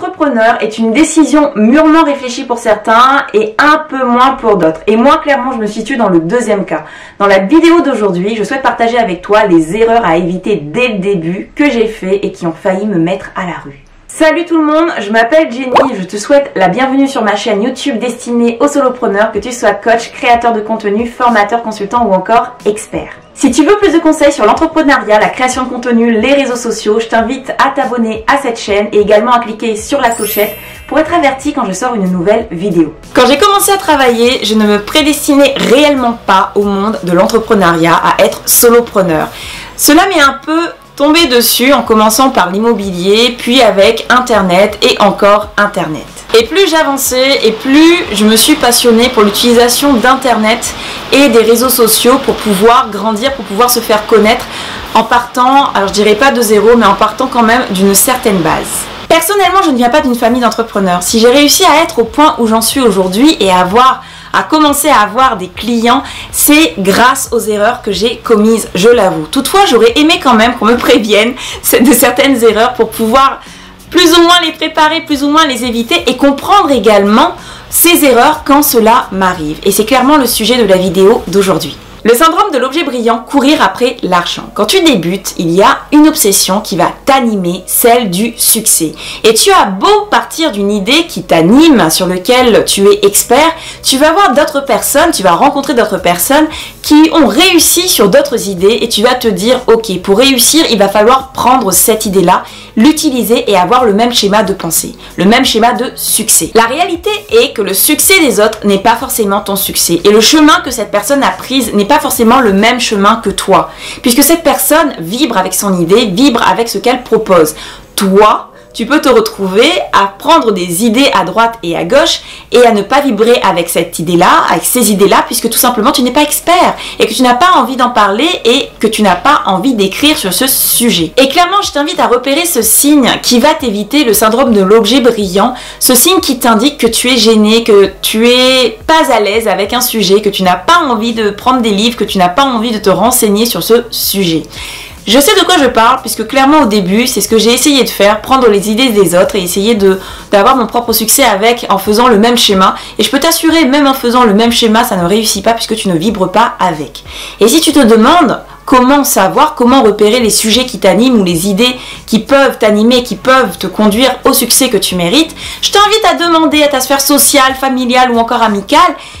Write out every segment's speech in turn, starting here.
entrepreneur est une décision mûrement réfléchie pour certains et un peu moins pour d'autres. Et moi, clairement, je me situe dans le deuxième cas. Dans la vidéo d'aujourd'hui, je souhaite partager avec toi les erreurs à éviter dès le début que j'ai fait et qui ont failli me mettre à la rue. Salut tout le monde, je m'appelle Jenny, je te souhaite la bienvenue sur ma chaîne YouTube destinée aux solopreneurs, que tu sois coach, créateur de contenu, formateur, consultant ou encore expert. Si tu veux plus de conseils sur l'entrepreneuriat, la création de contenu, les réseaux sociaux, je t'invite à t'abonner à cette chaîne et également à cliquer sur la clochette pour être averti quand je sors une nouvelle vidéo. Quand j'ai commencé à travailler, je ne me prédestinais réellement pas au monde de l'entrepreneuriat, à être solopreneur. Cela m'est un peu tombé dessus en commençant par l'immobilier, puis avec Internet et encore Internet. Et plus j'avançais et plus je me suis passionnée pour l'utilisation d'Internet et des réseaux sociaux pour pouvoir grandir, pour pouvoir se faire connaître en partant, alors je dirais pas de zéro, mais en partant quand même d'une certaine base. Personnellement, je ne viens pas d'une famille d'entrepreneurs. Si j'ai réussi à être au point où j'en suis aujourd'hui et à commencer à avoir des clients, c'est grâce aux erreurs que j'ai commises, je l'avoue. Toutefois, j'aurais aimé quand même qu'on me prévienne de certaines erreurs pour pouvoir plus ou moins les préparer, plus ou moins les éviter et comprendre également ces erreurs quand cela m'arrive. Et c'est clairement le sujet de la vidéo d'aujourd'hui. Le syndrome de l'objet brillant, courir après l'argent. Quand tu débutes, il y a une obsession qui va t'animer, celle du succès. Et tu as beau partir d'une idée qui t'anime, sur laquelle tu es expert, tu vas voir d'autres personnes, tu vas rencontrer d'autres personnes qui ont réussi sur d'autres idées et tu vas te dire, ok, pour réussir, il va falloir prendre cette idée-là, l'utiliser et avoir le même schéma de pensée, le même schéma de succès. La réalité est que le succès des autres n'est pas forcément ton succès et le chemin que cette personne a pris n'est pas forcément le même chemin que toi, puisque cette personne vibre avec son idée, vibre avec ce qu'elle propose. Toi, tu peux te retrouver à prendre des idées à droite et à gauche et à ne pas vibrer avec cette idée-là, avec ces idées-là, puisque tout simplement tu n'es pas expert et que tu n'as pas envie d'en parler et que tu n'as pas envie d'écrire sur ce sujet. Et clairement, je t'invite à repérer ce signe qui va t'éviter le syndrome de l'objet brillant, ce signe qui t'indique que tu es gêné, que tu es pas à l'aise avec un sujet, que tu n'as pas envie de prendre des livres, que tu n'as pas envie de te renseigner sur ce sujet. Je sais de quoi je parle puisque clairement au début c'est ce que j'ai essayé de faire, prendre les idées des autres et essayer d'avoir mon propre succès en faisant le même schéma, et je peux t'assurer, même en faisant le même schéma, ça ne réussit pas puisque tu ne vibres pas avec. Et si tu te demandes comment savoir, comment repérer les sujets qui t'animent ou les idées qui peuvent t'animer, qui peuvent te conduire au succès que tu mérites, je t'invite à demander à ta sphère sociale, familiale ou encore amicale.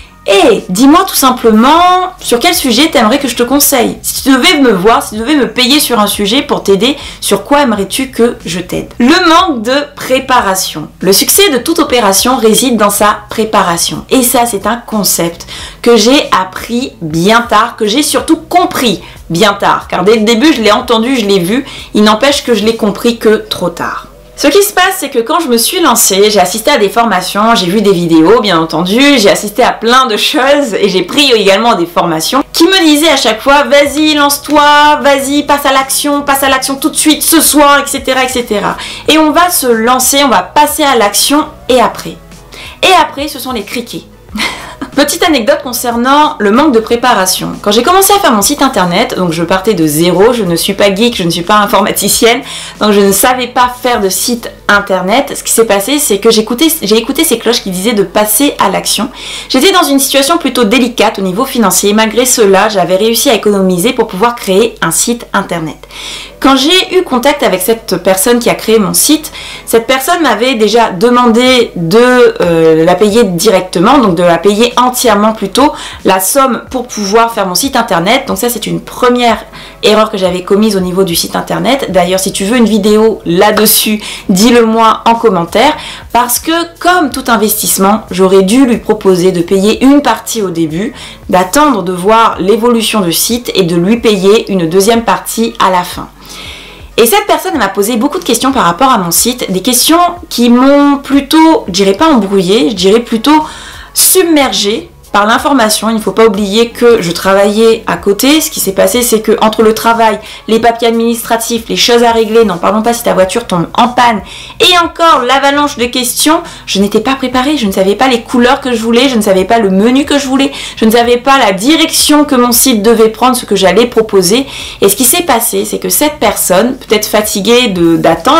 Et dis-moi tout simplement sur quel sujet t'aimerais que je te conseille. Si tu devais me voir, si tu devais me payer sur un sujet pour t'aider, sur quoi aimerais-tu que je t'aide? Le manque de préparation. Le succès de toute opération réside dans sa préparation. Et ça, c'est un concept que j'ai appris bien tard, que j'ai surtout compris bien tard. Car dès le début, je l'ai entendu, je l'ai vu. Il n'empêche que je l'ai compris que trop tard. Ce qui se passe, c'est que quand je me suis lancée, j'ai assisté à des formations, j'ai vu des vidéos, bien entendu, j'ai assisté à plein de choses et j'ai pris également des formations qui me disaient à chaque fois, vas-y, lance-toi, vas-y, passe à l'action tout de suite, ce soir, etc., etc. Et on va se lancer, on va passer à l'action et après. Et après, ce sont les criquets. Petite anecdote concernant le manque de préparation. Quand j'ai commencé à faire mon site internet, donc je partais de zéro, je ne suis pas geek, je ne suis pas informaticienne, donc je ne savais pas faire de site internet. Ce qui s'est passé, c'est que j'ai écouté ces cloches qui disaient de passer à l'action. J'étais dans une situation plutôt délicate au niveau financier. Malgré cela, j'avais réussi à économiser pour pouvoir créer un site internet. Quand j'ai eu contact avec cette personne qui a créé mon site, cette personne m'avait déjà demandé de la payer directement, donc de la payer entièrement plutôt, la somme pour pouvoir faire mon site internet. Donc ça, c'est une première erreur que j'avais commise au niveau du site internet. D'ailleurs, si tu veux une vidéo là-dessus, dis-le moi en commentaire, parce que comme tout investissement, j'aurais dû lui proposer de payer une partie au début, d'attendre de voir l'évolution du site et de lui payer une deuxième partie à la fin. Et cette personne m'a posé beaucoup de questions par rapport à mon site, des questions qui m'ont plutôt, je dirais pas embrouillée, je dirais plutôt submergée par l'information. Il ne faut pas oublier que je travaillais à côté. Ce qui s'est passé, c'est que entre le travail, les papiers administratifs, les choses à régler, n'en parlons pas si ta voiture tombe en panne, et encore l'avalanche de questions, je n'étais pas préparée. Je ne savais pas les couleurs que je voulais, je ne savais pas le menu que je voulais, je ne savais pas la direction que mon site devait prendre, ce que j'allais proposer. Et ce qui s'est passé, c'est que cette personne, peut-être fatiguée d'attendre,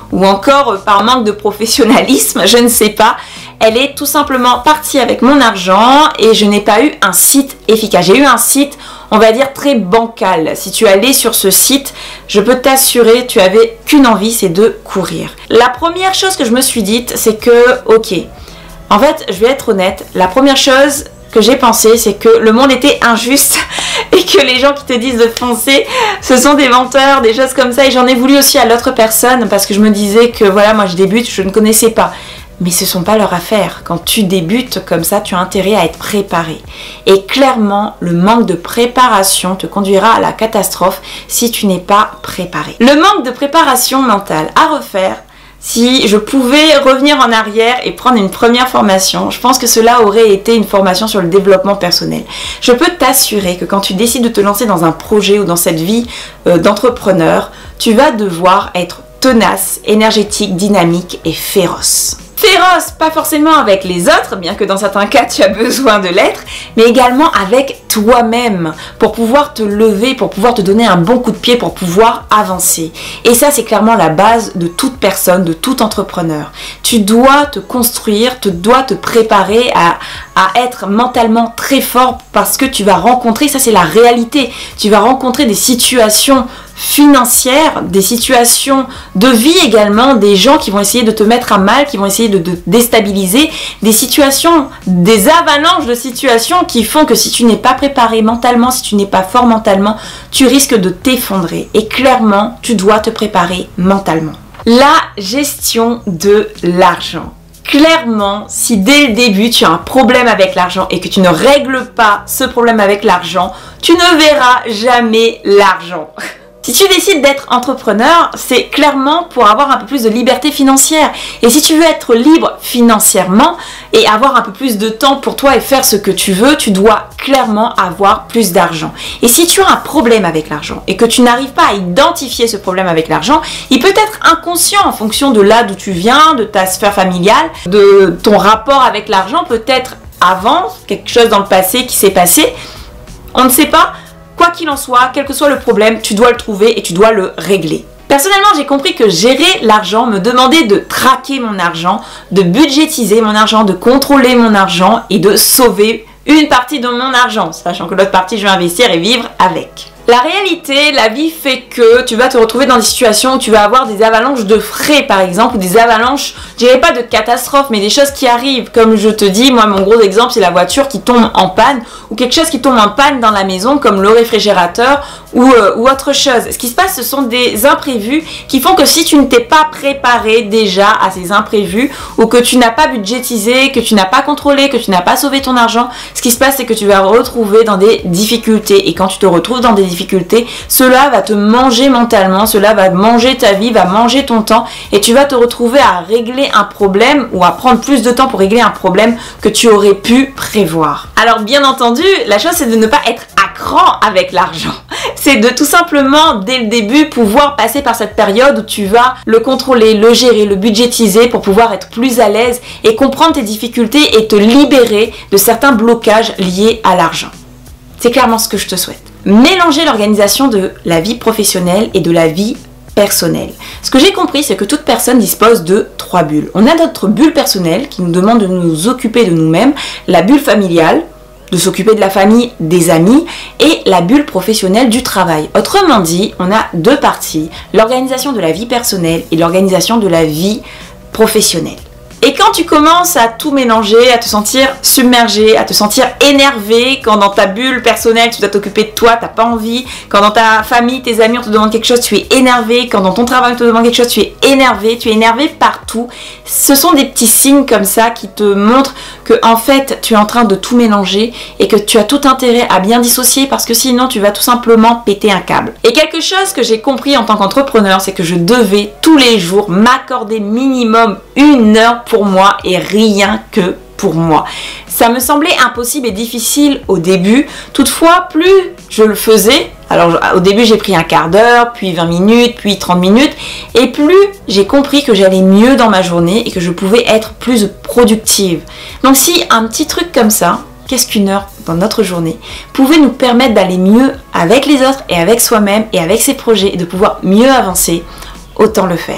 ou encore par manque de professionnalisme, je ne sais pas. Elle est tout simplement partie avec mon argent et je n'ai pas eu un site efficace. J'ai eu un site, on va dire, très bancal. Si tu allais sur ce site, je peux t'assurer, tu avais qu'une envie, c'est de courir. La première chose que je me suis dite, c'est que, ok, en fait, je vais être honnête, la première chose que j'ai pensé, c'est que le monde était injuste et que les gens qui te disent de foncer, ce sont des menteurs, des choses comme ça. Et j'en ai voulu aussi à l'autre personne parce que je me disais que voilà, moi je débute, je ne connaissais pas. Mais ce ne sont pas leurs affaires. Quand tu débutes comme ça, tu as intérêt à être préparé. Et clairement, le manque de préparation te conduira à la catastrophe si tu n'es pas préparé. Le manque de préparation mentale à refaire, si je pouvais revenir en arrière et prendre une première formation, je pense que cela aurait été une formation sur le développement personnel. Je peux t'assurer que quand tu décides de te lancer dans un projet ou dans cette vie d'entrepreneur, tu vas devoir être tenace, énergétique, dynamique et féroce. Féroce, pas forcément avec les autres, bien que dans certains cas tu as besoin de l'être, mais également avec toi-même pour pouvoir te lever, pour pouvoir te donner un bon coup de pied, pour pouvoir avancer. Et ça, c'est clairement la base de toute personne, de tout entrepreneur. Tu dois te construire, tu dois te préparer à être mentalement très fort parce que tu vas rencontrer, ça c'est la réalité, tu vas rencontrer des situations financières, des situations de vie également, des gens qui vont essayer de te mettre à mal, qui vont essayer de te déstabiliser, des situations, des avalanches de situations qui font que si tu n'es pas préparé mentalement, si tu n'es pas fort mentalement, tu risques de t'effondrer. Et clairement, tu dois te préparer mentalement. La gestion de l'argent. Clairement, si dès le début tu as un problème avec l'argent et que tu ne règles pas ce problème avec l'argent, tu ne verras jamais l'argent. Si tu décides d'être entrepreneur, c'est clairement pour avoir un peu plus de liberté financière. Et si tu veux être libre financièrement et avoir un peu plus de temps pour toi et faire ce que tu veux, tu dois clairement avoir plus d'argent. Et si tu as un problème avec l'argent et que tu n'arrives pas à identifier ce problème avec l'argent, il peut être inconscient en fonction de là d'où tu viens, de ta sphère familiale, de ton rapport avec l'argent, peut-être avant, quelque chose dans le passé qui s'est passé. On ne sait pas. Quoi qu'il en soit, quel que soit le problème, tu dois le trouver et tu dois le régler. Personnellement, j'ai compris que gérer l'argent me demandait de traquer mon argent, de budgétiser mon argent, de contrôler mon argent et de sauver une partie de mon argent, sachant que l'autre partie, je vais investir et vivre avec. La réalité, la vie fait que tu vas te retrouver dans des situations où tu vas avoir des avalanches de frais par exemple, ou des avalanches, je dirais pas de catastrophes, mais des choses qui arrivent. Comme je te dis, moi mon gros exemple c'est la voiture qui tombe en panne, ou quelque chose qui tombe en panne dans la maison comme le réfrigérateur ou autre chose. Ce qui se passe, ce sont des imprévus qui font que si tu ne t'es pas préparé déjà à ces imprévus, ou que tu n'as pas budgétisé, que tu n'as pas contrôlé, que tu n'as pas sauvé ton argent, ce qui se passe c'est que tu vas te retrouver dans des difficultés. Et quand tu te retrouves dans des difficultés, cela va te manger mentalement, cela va manger ta vie, va manger ton temps et tu vas te retrouver à régler un problème ou à prendre plus de temps pour régler un problème que tu aurais pu prévoir. Alors bien entendu, la chose c'est de ne pas être à cran avec l'argent. C'est de tout simplement dès le début pouvoir passer par cette période où tu vas le contrôler, le gérer, le budgétiser pour pouvoir être plus à l'aise et comprendre tes difficultés et te libérer de certains blocages liés à l'argent. C'est clairement ce que je te souhaite. Mélanger l'organisation de la vie professionnelle et de la vie personnelle. Ce que j'ai compris, c'est que toute personne dispose de 3 bulles. On a notre bulle personnelle qui nous demande de nous occuper de nous-mêmes, la bulle familiale, de s'occuper de la famille, des amis, et la bulle professionnelle du travail. Autrement dit, on a 2 parties, l'organisation de la vie personnelle et l'organisation de la vie professionnelle. Et quand tu commences à tout mélanger, à te sentir submergé, à te sentir énervé, quand dans ta bulle personnelle tu dois t'occuper de toi, t'as pas envie, quand dans ta famille, tes amis on te demande quelque chose, tu es énervé, quand dans ton travail on te demande quelque chose, tu es énervé partout. Ce sont des petits signes comme ça qui te montrent que en fait tu es en train de tout mélanger et que tu as tout intérêt à bien dissocier parce que sinon tu vas tout simplement péter un câble. Et quelque chose que j'ai compris en tant qu'entrepreneur, c'est que je devais tous les jours m'accorder minimum 1 heure pour moi et rien que pour moi. Ça me semblait impossible et difficile au début. Toutefois, plus je le faisais, alors au début j'ai pris un quart d'heure, puis 20 minutes, puis 30 minutes, et plus j'ai compris que j'allais mieux dans ma journée et que je pouvais être plus productive. Donc si un petit truc comme ça, qu'est-ce qu'une heure dans notre journée, pouvait nous permettre d'aller mieux avec les autres et avec soi-même et avec ses projets et de pouvoir mieux avancer, autant le faire.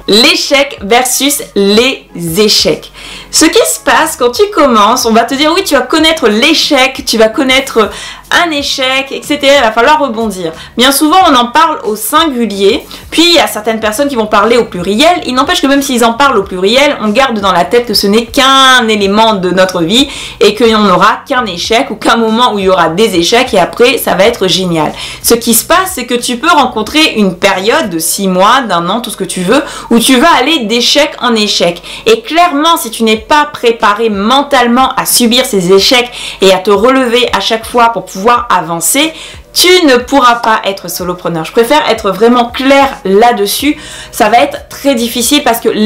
L'échec versus les échecs. Ce qui se passe quand tu commences, on va te dire oui, tu vas connaître l'échec, tu vas connaître un échec, etc. Il va falloir rebondir. Bien souvent, on en parle au singulier, puis il y a certaines personnes qui vont parler au pluriel. Il n'empêche que même s'ils en parlent au pluriel, on garde dans la tête que ce n'est qu'un élément de notre vie et qu'il n'y en aura qu'un échec ou qu'un moment où il y aura des échecs et après, ça va être génial. Ce qui se passe, c'est que tu peux rencontrer une période de 6 mois, d'un an, tout ce que tu veux, où tu vas aller d'échec en échec. Et clairement, si tu n'es pas préparé mentalement à subir ces échecs et à te relever à chaque fois pour pouvoir avancer, tu ne pourras pas être solopreneur. Je préfère être vraiment claire là-dessus. Ça va être très difficile parce que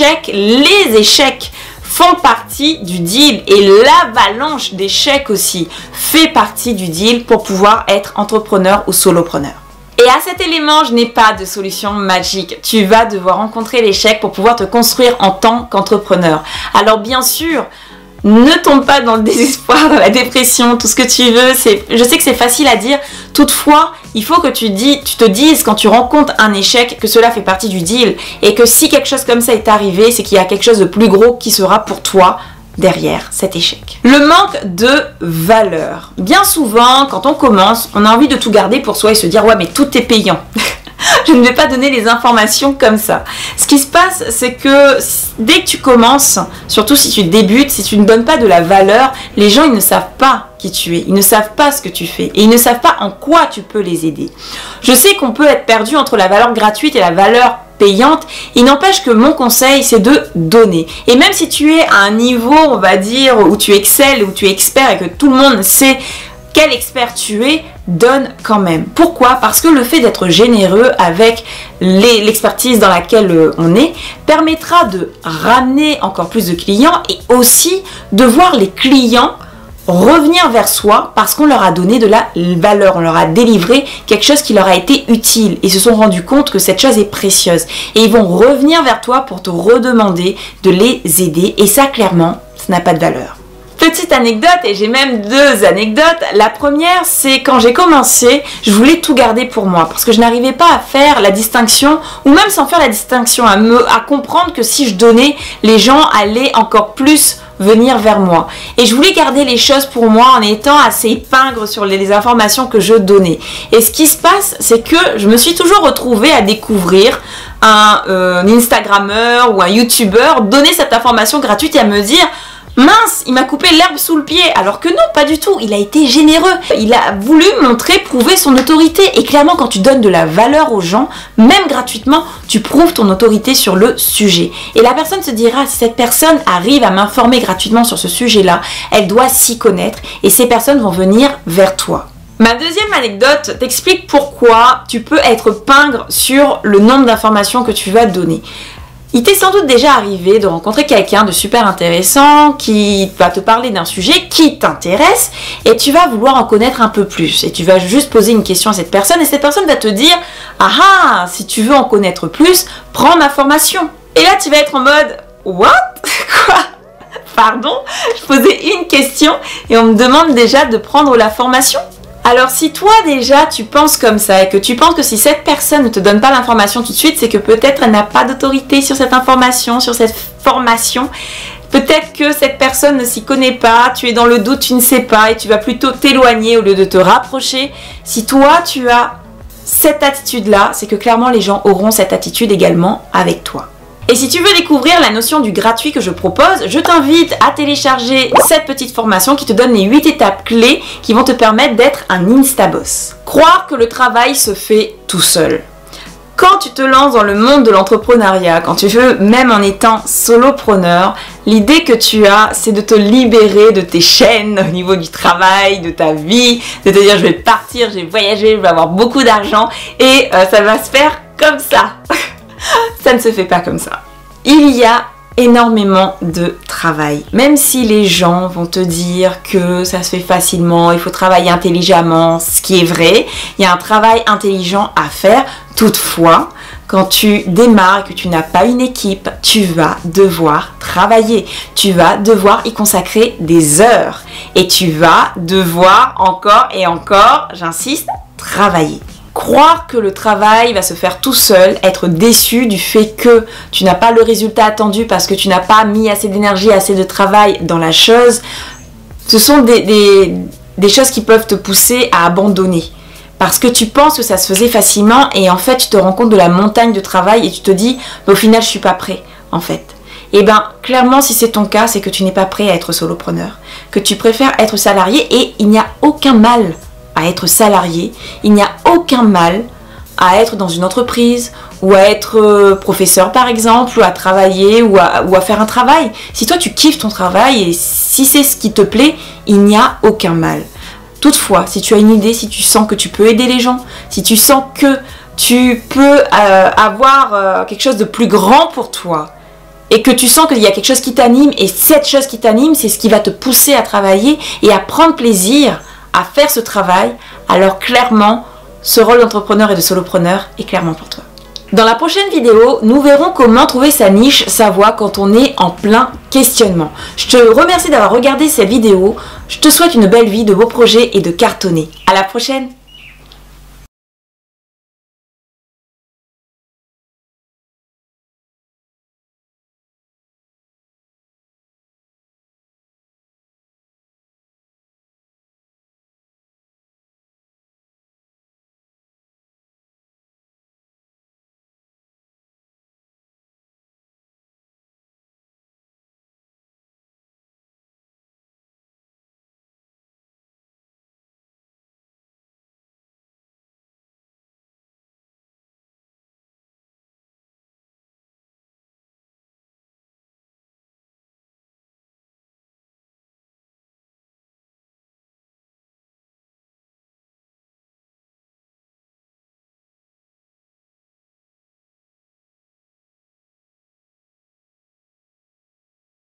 les échecs font partie du deal et l'avalanche d'échecs aussi fait partie du deal pour pouvoir être entrepreneur ou solopreneur. Et à cet élément, je n'ai pas de solution magique. Tu vas devoir rencontrer l'échec pour pouvoir te construire en tant qu'entrepreneur. Alors bien sûr, ne tombe pas dans le désespoir, dans la dépression, tout ce que tu veux. Je sais que c'est facile à dire. Toutefois, il faut que tu te dises quand tu rencontres un échec que cela fait partie du deal. Et que si quelque chose comme ça est arrivé, c'est qu'il y a quelque chose de plus gros qui sera pour toi derrière cet échec. Le manque de valeur. Bien souvent, quand on commence, on a envie de tout garder pour soi et se dire « ouais, mais tout est payant ». Je ne vais pas donner les informations comme ça. Ce qui se passe, c'est que dès que tu commences, surtout si tu débutes, si tu ne donnes pas de la valeur, les gens, ils ne savent pas qui tu es. Ils ne savent pas ce que tu fais. Et ils ne savent pas en quoi tu peux les aider. Je sais qu'on peut être perdu entre la valeur gratuite et la valeur payante. Il n'empêche que mon conseil, c'est de donner. Et même si tu es à un niveau, on va dire, où tu excelles, où tu es expert et que tout le monde sait quel expert tu es, donne quand même. Pourquoi? Parce que le fait d'être généreux avec l'expertise dans laquelle on est permettra de ramener encore plus de clients et aussi de voir les clients revenir vers soi parce qu'on leur a donné de la valeur, on leur a délivré quelque chose qui leur a été utile et se sont rendus compte que cette chose est précieuse. Et ils vont revenir vers toi pour te redemander de les aider et ça, clairement, ça n'a pas de valeur. Petite anecdote, et j'ai même 2 anecdotes. La première, c'est quand j'ai commencé, je voulais tout garder pour moi parce que je n'arrivais pas à faire la distinction, ou même sans faire la distinction, à comprendre que si je donnais, les gens allaient encore plus venir vers moi. Et je voulais garder les choses pour moi en étant assez pingre sur les informations que je donnais. Et ce qui se passe, c'est que je me suis toujours retrouvée à découvrir un Instagrammeur ou un YouTubeur donner cette information gratuite et à me dire mince, il m'a coupé l'herbe sous le pied. Alors que non, pas du tout. Il a été généreux. Il a voulu montrer, prouver son autorité. Et clairement, quand tu donnes de la valeur aux gens, même gratuitement, tu prouves ton autorité sur le sujet. Et la personne se dira, si cette personne arrive à m'informer gratuitement sur ce sujet-là, elle doit s'y connaître. Et ces personnes vont venir vers toi. Ma deuxième anecdote t'explique pourquoi tu peux être pingre sur le nombre d'informations que tu vas donner. Il t'est sans doute déjà arrivé de rencontrer quelqu'un de super intéressant qui va te parler d'un sujet qui t'intéresse et tu vas vouloir en connaître un peu plus. Et tu vas juste poser une question à cette personne et cette personne va te dire « Ah ah, si tu veux en connaître plus, prends ma formation ». Et là, tu vas être en mode « What ? Quoi ? Pardon ? Je posais une question et on me demande déjà de prendre la formation ?» Alors si toi déjà tu penses comme ça et que tu penses que si cette personne ne te donne pas l'information tout de suite, c'est que peut-être elle n'a pas d'autorité sur cette information, sur cette formation. Peut-être que cette personne ne s'y connaît pas, tu es dans le doute, tu ne sais pas et tu vas plutôt t'éloigner au lieu de te rapprocher. Si toi tu as cette attitude-là, c'est que clairement les gens auront cette attitude également avec toi. Et si tu veux découvrir la notion du gratuit que je propose, je t'invite à télécharger cette petite formation qui te donne les 8 étapes clés qui vont te permettre d'être un Instaboss. Croire que le travail se fait tout seul. Quand tu te lances dans le monde de l'entrepreneuriat, quand tu veux, même en étant solopreneur, l'idée que tu as, c'est de te libérer de tes chaînes au niveau du travail, de ta vie, de te dire je vais partir, je vais voyager, je vais avoir beaucoup d'argent et ça va se faire comme ça. Ça ne se fait pas comme ça. Il y a énormément de travail. Même si les gens vont te dire que ça se fait facilement, il faut travailler intelligemment, ce qui est vrai, il y a un travail intelligent à faire. Toutefois, quand tu démarres et que tu n'as pas une équipe, tu vas devoir travailler. Tu vas devoir y consacrer des heures. Et tu vas devoir encore et encore, j'insiste, travailler. croire que le travail va se faire tout seul, être déçu du fait que tu n'as pas le résultat attendu parce que tu n'as pas mis assez d'énergie, assez de travail dans la chose, ce sont des choses qui peuvent te pousser à abandonner. Parce que tu penses que ça se faisait facilement et en fait tu te rends compte de la montagne de travail et tu te dis au final je suis pas prêt en fait. Et bien clairement si c'est ton cas, c'est que tu n'es pas prêt à être solopreneur, que tu préfères être salarié et il n'y a aucun mal à être salarié, il n'y a aucun mal à être dans une entreprise ou à être professeur par exemple, ou à travailler ou à faire un travail. Si toi tu kiffes ton travail et si c'est ce qui te plaît, il n'y a aucun mal. Toutefois, si tu as une idée, si tu sens que tu peux aider les gens, si tu sens que tu peux avoir quelque chose de plus grand pour toi et que tu sens qu'il y a quelque chose qui t'anime et cette chose qui t'anime, c'est ce qui va te pousser à travailler et à prendre plaisir à faire ce travail, alors clairement, ce rôle d'entrepreneur et de solopreneur est clairement pour toi. Dans la prochaine vidéo, nous verrons comment trouver sa niche, sa voie quand on est en plein questionnement. Je te remercie d'avoir regardé cette vidéo. Je te souhaite une belle vie, de beaux projets et de cartonner. À la prochaine!